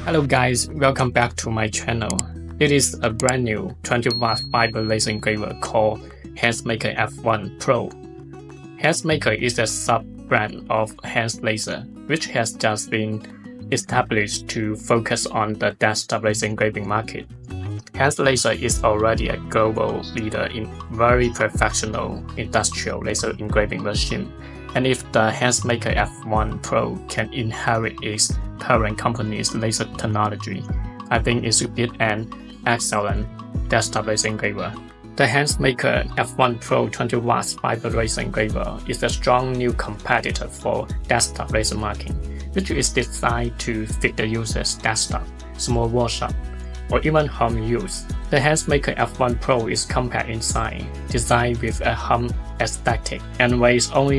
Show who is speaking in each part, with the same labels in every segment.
Speaker 1: Hello guys, welcome back to my channel. It is a brand new 20-watt fiber laser engraver called Hansmaker F1 Pro. Hansmaker is a sub-brand of Hanslaser, which has just been established to focus on the desktop laser engraving market. Hanslaser is already a global leader in very professional industrial laser engraving machine, and if the Hansmaker F1 Pro can inherit its parent company's laser technology, I think it should be an excellent desktop laser engraver. The Hansmaker F1 Pro 20 watts fiber laser engraver is a strong new competitor for desktop laser marking, which is designed to fit the user's desktop, small workshop, or even home use. The Hansmaker F1 Pro is compact in size, designed with a home aesthetic, and weighs only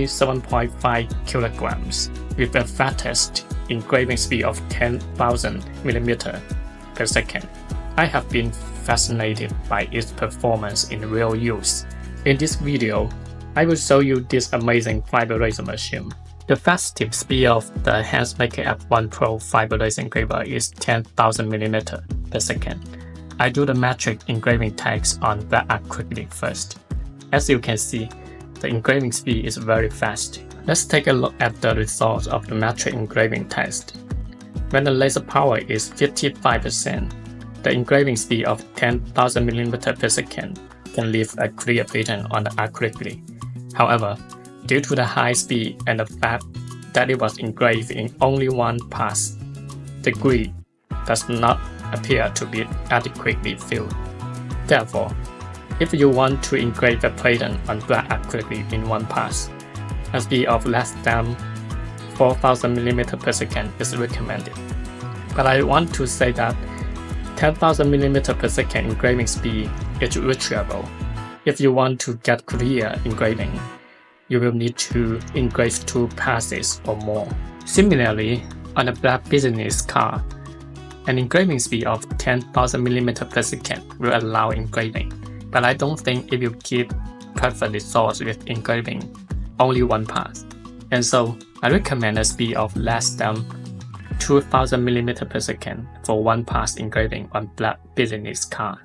Speaker 1: 7.5 kilograms, with the fastest engraving speed of 10,000 mm per second. I have been fascinated by its performance in real use. In this video, I will show you this amazing fiber laser machine. The fastest speed of the Hansmaker F1 Pro fiber laser engraver is 10,000 mm per second. I do the metric engraving text on the acrylic first. As you can see, the engraving speed is very fast. Let's take a look at the results of the metric engraving test. When the laser power is 55%, the engraving speed of 10,000 mm per second can leave a clear pattern on the acrylic. However, due to the high speed and the fact that it was engraved in only one pass, the grid does not appear to be adequately filled. Therefore, if you want to engrave a pattern on black acrylic in one pass, a speed of less than 4,000 mm per second is recommended. But I want to say that 10,000 mm per second engraving speed is reachable. If you want to get clear engraving, you will need to engrave 2 passes or more. Similarly, on a black business card, an engraving speed of 10,000 mm per second will allow engraving, but I don't think it will give perfect results with engraving only one pass, and so I recommend a speed of less than 2,000 mm per second for one pass engraving on black business card.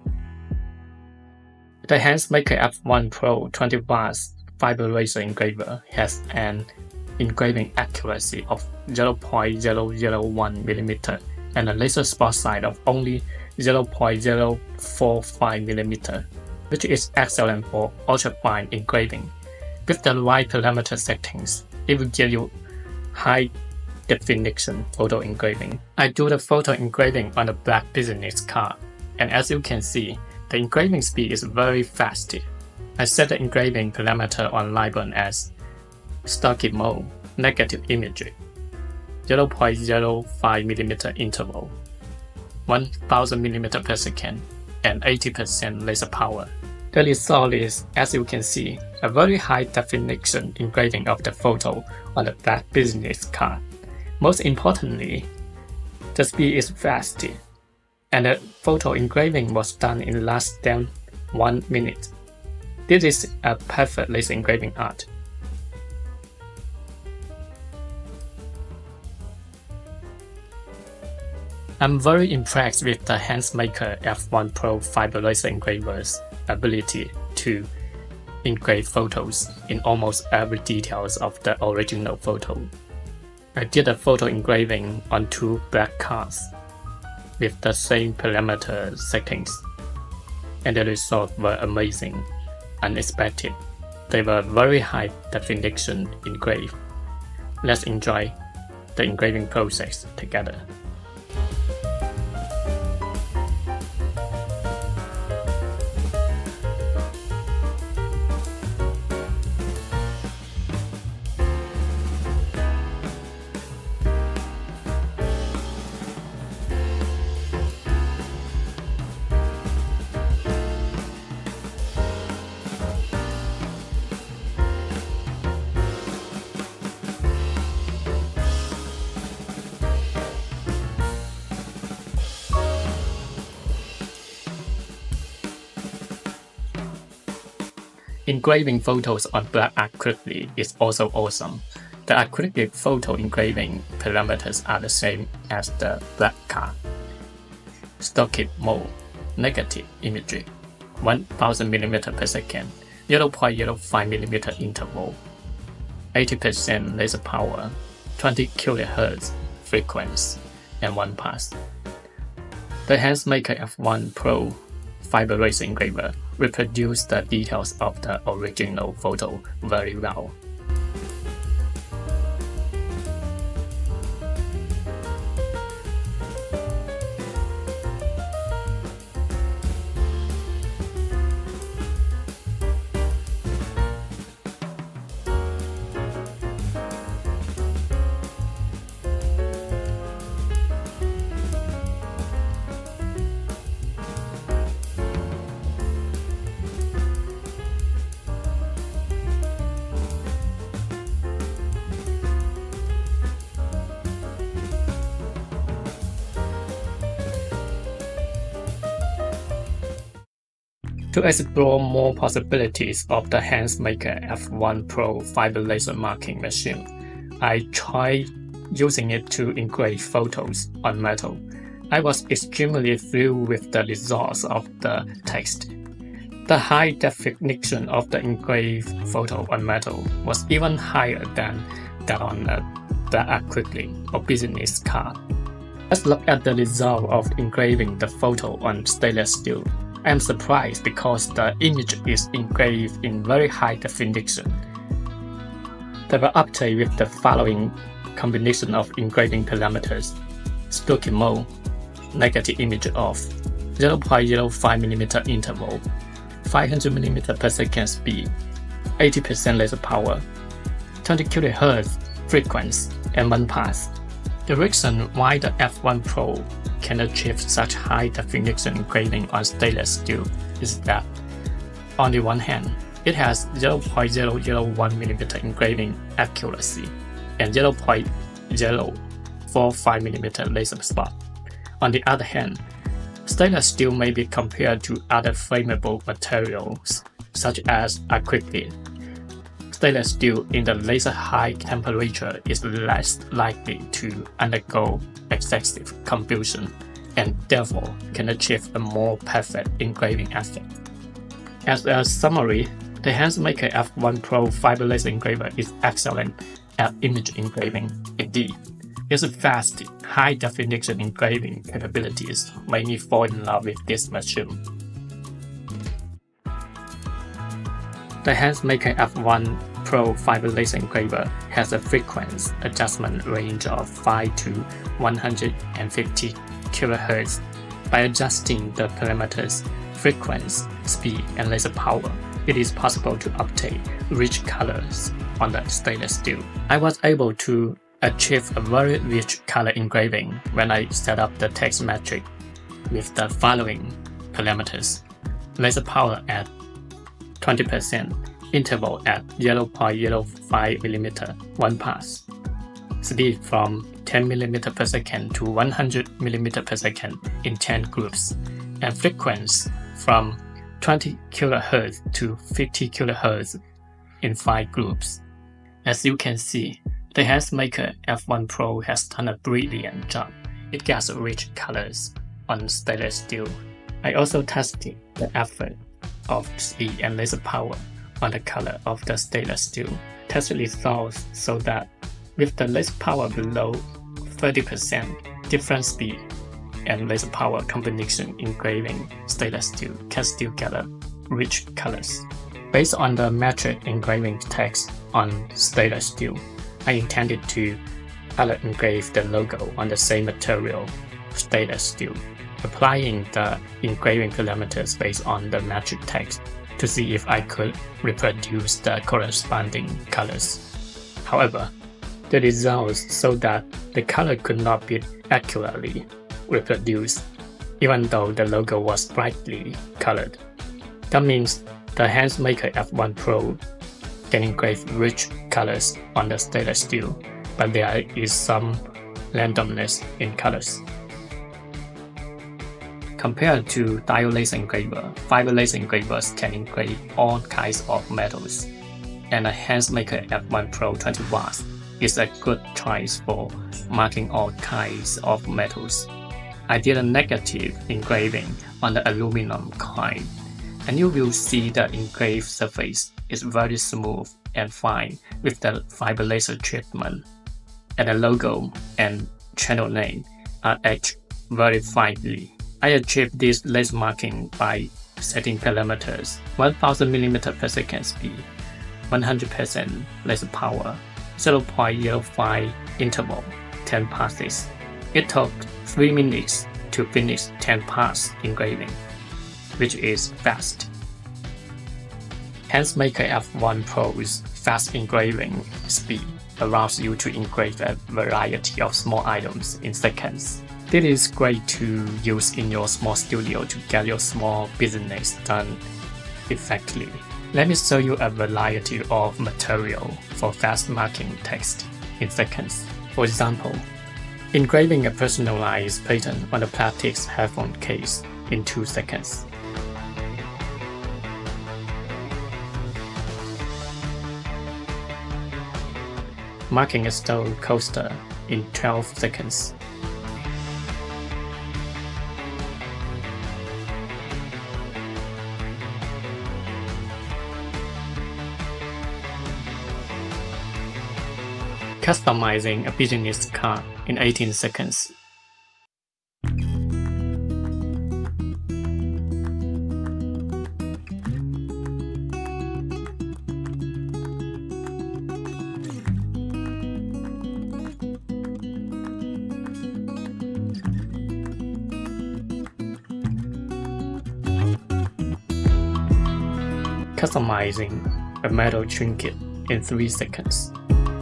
Speaker 1: The Hansmaker F1 Pro 20 watts fiber laser engraver has an engraving accuracy of 0.001 mm and a laser spot size of only 0.045 mm, which is excellent for ultra-fine engraving. With the right parameter settings, it will give you high definition photo engraving. I do the photo engraving on a black business card, and as you can see, the engraving speed is very fast. I set the engraving parameter on Librem as stock mode, negative image, 0.05 mm interval, 1000 mm per second, and 80% laser power. The result is, as you can see, a very high definition engraving of the photo on the black business card. Most importantly, the speed is fast, and the photo engraving was done in less than 1 minute. This is a perfect laser engraving art. I'm very impressed with the Hansmaker F1 Pro fiber laser engraver's ability to engrave photos in almost every details of the original photo. I did a photo engraving on 2 black cards with the same parameter settings, and the results were amazing, unexpected. They were very high definition engraved. Let's enjoy the engraving process together. Engraving photos on black acrylic is also awesome. The acrylic photo engraving parameters are the same as the black card. Stock mode, negative imagery, 1000 mm per second, 0.05 mm interval, 80% laser power, 20 kHz frequency, and 1 pass. The Hansmaker F1 Pro fiber laser engraver reproduces the details of the original photo very well. To explore more possibilities of the Hansmaker F1 Pro fiber laser marking machine, I tried using it to engrave photos on metal. I was extremely thrilled with the results of the text. The high definition of the engraved photo on metal was even higher than that on the acrylic or business card. Let's look at the result of engraving the photo on stainless steel. I am surprised because the image is engraved in very high definition. They were updated with the following combination of engraving parameters: stock mode, negative image off, 0.05 mm interval, 500 mm per second speed, 80% laser power, 20 kHz frequency, and 1 pass. The reason why the F1 Pro can achieve such high definition engraving on stainless steel is that, on the one hand, it has 0.001 mm engraving accuracy and 0.045 mm laser spot. On the other hand, stainless steel may be compared to other flammable materials such as acrylic. Stainless steel in the laser high temperature is less likely to undergo excessive combustion and therefore can achieve a more perfect engraving effect. As a summary, the Hansmaker F1 Pro fiber laser engraver is excellent at image engraving. Indeed, its fast, high-definition engraving capabilities made me fall in love with this machine. The Hansmaker F1 Pro fiber laser engraver has a frequency adjustment range of 5 to 150 kHz. By adjusting the parameters frequency, speed, and laser power, it is possible to obtain rich colors on the stainless steel. I was able to achieve a very rich color engraving when I set up the text metric with the following parameters: laser power at 20%, interval at 0.05 mm, 1 pass, speed from 10 mm per second to 100 mm per second in 10 groups, and frequency from 20 kHz to 50 kHz in 5 groups. As you can see, the Hansmaker F1 Pro has done a brilliant job. It gets rich colors on stainless steel. I also tested the effect of speed and laser power on the color of the stainless steel. Test results show that with the laser power below 30%, different speed and laser power combination engraving stainless steel can still get rich colors. Based on the metric engraving text on stainless steel, I intended to color engrave the logo on the same material, stainless steel, applying the engraving parameters based on the metric text to see if I could reproduce the corresponding colors. However, the results show that the color could not be accurately reproduced, even though the logo was brightly colored. That means the Hansmaker F1 Pro can engrave rich colors on the stainless steel, but there is some randomness in colors. Compared to diode laser engraver, fiber laser engravers can engrave all kinds of metals, and the Hansmaker F1 Pro 20 watts is a good choice for marking all kinds of metals. I did a negative engraving on the aluminum coin, and you will see the engraved surface is very smooth and fine with the fiber laser treatment, and the logo and channel name are etched very finely. I achieved this laser marking by setting parameters 1000 mm per second speed, 100% laser power, 0.05 interval, 10 passes. It took 3 minutes to finish 10 pass engraving, which is fast. Hansmaker F1 Pro's fast engraving speed allows you to engrave a variety of small items in seconds. This is great to use in your small studio to get your small business done effectively. Let me show you a variety of material for fast marking text in seconds. For example, engraving a personalized pattern on a plastic headphone case in 2 seconds. Marking a stone coaster in 12 seconds. Customizing a business card in 18 seconds. Customizing a metal trinket in 3 seconds.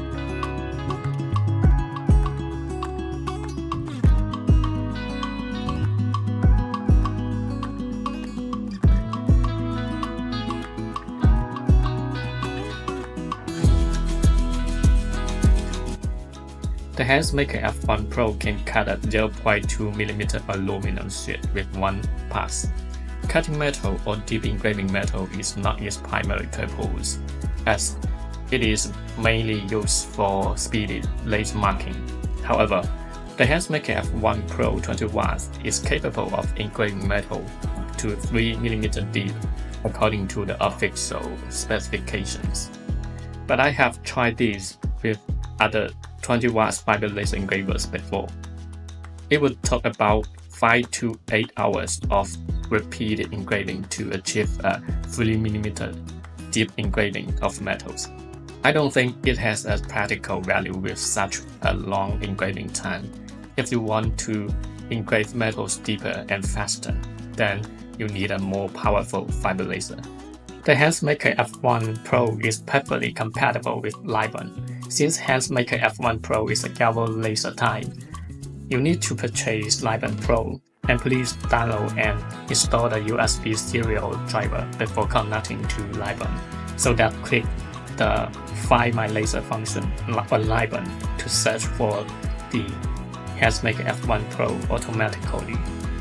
Speaker 1: The Hansmaker F1 Pro can cut a 0.2 mm aluminum sheet with 1 pass. Cutting metal or deep engraving metal is not its primary purpose, as it is mainly used for speedy laser marking. However, the Hansmaker F1 Pro 20 watts is capable of engraving metal to 3 mm deep according to the official specifications. But I have tried this with other 20 watts fiber laser engravers before. It would take about 5 to 8 hours of repeated engraving to achieve a 3 mm deep engraving of metals. I don't think it has a practical value with such a long engraving time. If you want to engrave metals deeper and faster, then you need a more powerful fiber laser. The Hansmaker F1 Pro is perfectly compatible with Liban. Since Hansmaker F1 Pro is a galvo laser type, you need to purchase Liban Pro, and please download and install the USB serial driver before connecting to Liban, so that click the Find My Laser function on Liban to search for the Hansmaker F1 Pro automatically.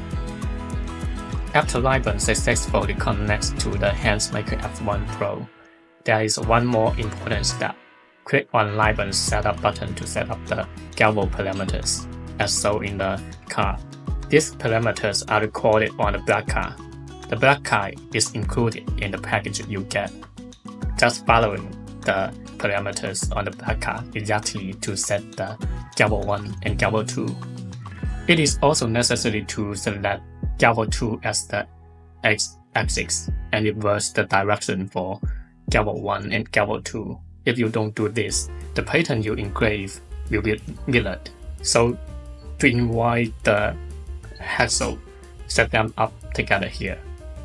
Speaker 1: After Liban successfully connects to the Hansmaker F1 Pro, there is one more important step. Click on Liban's Setup button to set up the galvo parameters, as shown in the card. These parameters are recorded on the black card. The black card is included in the package you get. Just following the parameters on the black card exactly to set the galvo 1 and galvo 2. It is also necessary to select galvo 2 as the x-axis and reverse the direction for galvo 1 and galvo 2. If you don't do this, the pattern you engrave will be mirrored. So to avoid the hassle, set them up together here.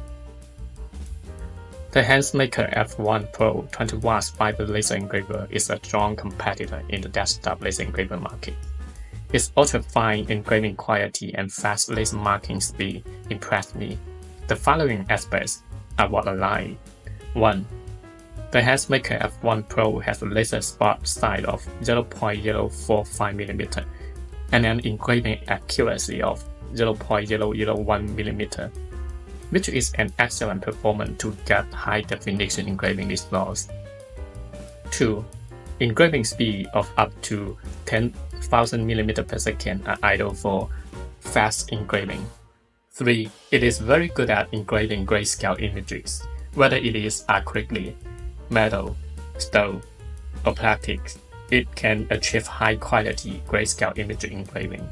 Speaker 1: The Hansmaker F1 Pro 20 watts fiber laser engraver is a strong competitor in the desktop laser engraver market. Its ultra-fine engraving quality and fast laser marking speed impressed me. The following aspects are what I like. 1. The Hansmaker F1 Pro has a laser spot size of 0.045 mm and an engraving accuracy of 0.001 mm, which is an excellent performance to get high-definition engraving results. 2. Engraving speed of up to 10,000 mm per second are ideal for fast engraving. 3. It is very good at engraving grayscale images, whether it is acrylic, metal, stone, or plastic. It can achieve high-quality grayscale image engraving.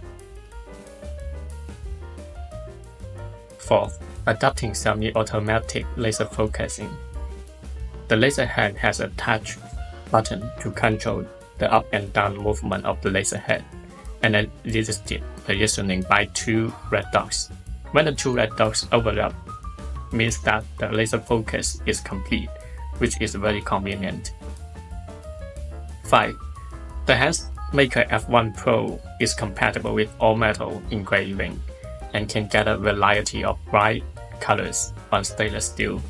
Speaker 1: 4th, adopting semi-automatic laser focusing. The laser head has a touch button to control the up and down movement of the laser head, and a resistive positioning by 2 red dots. When the 2 red dots overlap, means that the laser focus is complete, which is very convenient. 5. The Hansmaker F1 Pro is compatible with all metal engraving and can get a variety of bright colors on stainless steel.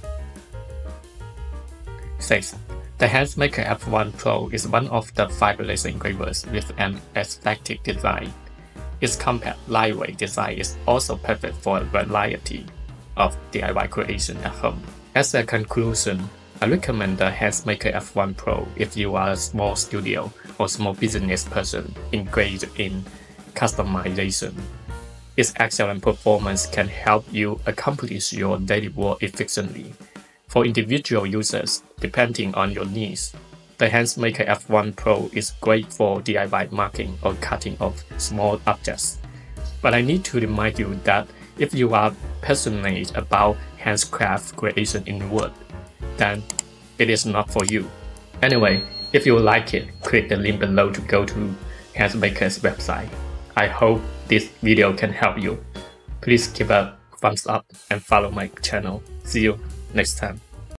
Speaker 1: 6. The Hansmaker F1 Pro is one of the fiber laser engravers with an aesthetic design. Its compact, lightweight design is also perfect for a variety of DIY creation at home. As a conclusion, I recommend the Hansmaker F1 Pro if you are a small studio or small business person engaged in customization. Its excellent performance can help you accomplish your daily work efficiently. For individual users, depending on your needs, the Hansmaker F1 Pro is great for DIY marking or cutting of small objects. But I need to remind you that if you are passionate about handcraft creation in wood, then it is not for you. Anyway, if you like it, click the link below to go to Hansmaker's website. I hope this video can help you. Please give a thumbs up and follow my channel. See you next time.